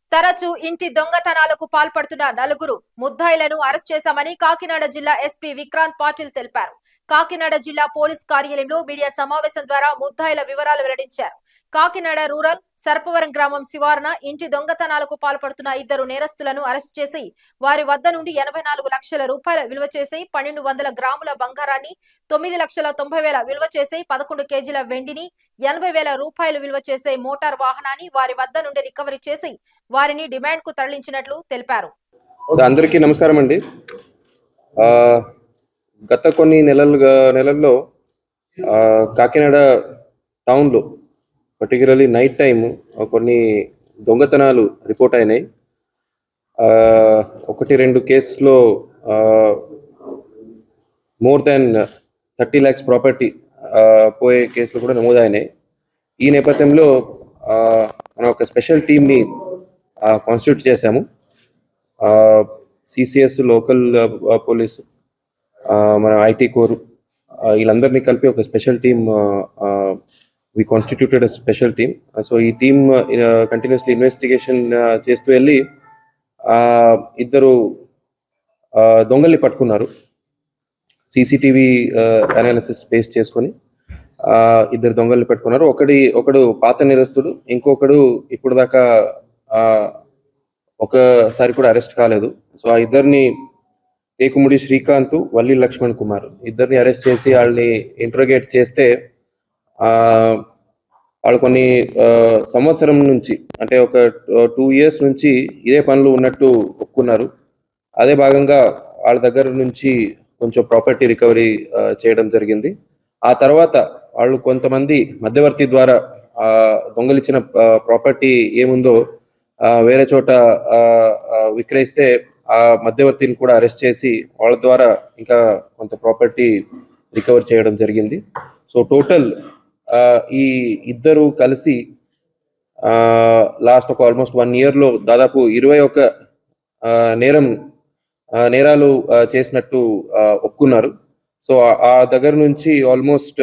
తరచూ ఇంటి దొంగతనాలకు పాల్పడుతున్న నలుగురు ముద్దాయిలను అరెస్ట్ చేశామని కాకినాడ జిల్లా ఎస్పీ విక్రాంత్ పాటిల్ తెలిపారు. కాకినాడ జిల్లా పోలీస్ కార్యాలయంలో మీడియా సమావేశం ద్వారా ముద్దాయిల వివరాలు వెల్లడించారు. కాకినాడ రూరల్ సర్పవరం గ్రామం శివారున ఇంటి దొంగతనాలకు పాల్పడుతున్న ఇద్దరు నేరస్తులను అరెస్ట్ చేసి వారి వద్ద నుండి 84 లక్షల రూపాయల విలువ చేసి 1200 గ్రాముల బంగారాన్ని, 9,90,000 విలువ చేసి 11 కేజీల వెండిని, 80,000 రూపాయలు విలువ చేసే మోటార్ వాహనాన్ని వారి వద్ద నుండి రికవరీ చేసి వారిని డిమాండ్ కు తరలించినట్లు తెలిపారు. అందరికీ నమస్కారం అండి. గత కొన్ని నెలల్లో కాకినాడ టౌన్లో పర్టికులర్లీ నైట్ టైం కొన్ని దొంగతనాలు రిపోర్ట్ అయినాయి. 1-2 కేసులో మోర్ దాన్ 30 lakhs ప్రాపర్టీ పోయే కేసులు కూడా నమోదైనాయి. ఈ నేపథ్యంలో మనం ఒక స్పెషల్ టీమ్ని కాన్స్టిట్యూట్ చేశాము. సిసిఎస్, లోకల్ పోలీసు, మన ఐటీ కోర్, వీళ్ళందరినీ కలిపి ఒక special team we constituted special team. So ఈ టీమ్ కంటిన్యూస్లీ ఇన్వెస్టిగేషన్ చేస్తూ వెళ్ళి ఇద్దరు దొంగల్ని పట్టుకున్నారు. సీసీటీవీ అనాలిసిస్ బేస్ చేసుకొని ఇద్దరు దొంగల్ని పట్టుకున్నారు. ఒకడు పాత నేరస్తుడు, ఇంకొకడు ఇప్పుడు దాకా ఒకసారి కూడా అరెస్ట్ కాలేదు. సో ఆ ఇద్దరిని ఏకుముడి శ్రీకాంత్, వల్లి లక్ష్మణ్ కుమార్ ఇద్దరిని అరెస్ట్ చేసి వాళ్ళని ఇంట్రోగేట్ చేస్తే వాళ్ళు కొన్ని సంవత్సరం నుంచి, అంటే ఒక 2 years నుంచి ఇదే పనులు ఉన్నట్టు ఒప్పుకున్నారు. అదే భాగంగా వాళ్ళ దగ్గర నుంచి కొంచెం ప్రాపర్టీ రికవరీ చేయడం జరిగింది. ఆ తర్వాత వాళ్ళు కొంతమంది మధ్యవర్తి ద్వారా దొంగలిచ్చిన ప్రాపర్టీ ఏముందో వేరే చోట విక్రయిస్తే ఆ మధ్యవర్తిని కూడా అరెస్ట్ చేసి వాళ్ళ ద్వారా ఇంకా కొంత ప్రాపర్టీ రికవర్ చేయడం జరిగింది. సో టోటల్ ఈ ఇద్దరు కలిసి లాస్ట్ ఒక ఆల్మోస్ట్ 1 yearలో దాదాపు 21 నేరాలు చేసినట్టు ఒప్పుకున్నారు. సో ఆ దగ్గర నుంచి almost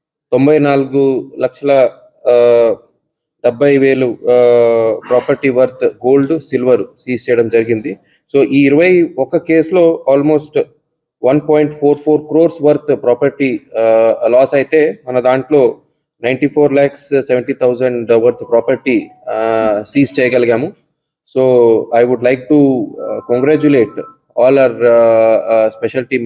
94,70,000 property worth gold, silver seize చేయడం జరిగింది. సో ఈ 21 కేసులో almost 1.44 crores worth property loss అయితే మన దాంట్లో 94,70,000 వర్త్ ప్రాపర్టీ సీజ్ చేయగలిగాము. So I would like to congratulate all our special team